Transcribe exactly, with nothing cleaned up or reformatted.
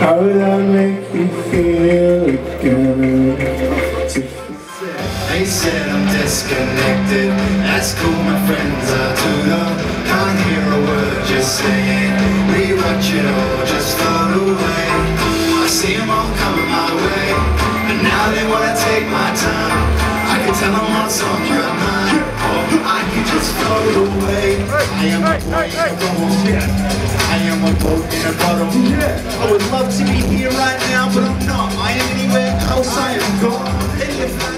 How would I make you feel again? They said I'm disconnected. That's cool, my friends are too low. Can't hear a word you're saying. We watch it all just float away. I see them all coming my way, and now they wanna take my time. I can tell them what's on your mind, or I can just float away. I am a boy in a bottle. I am a boat in a bottle. I would love to be here right now, but I'm not. I am anywhere else. I am gone.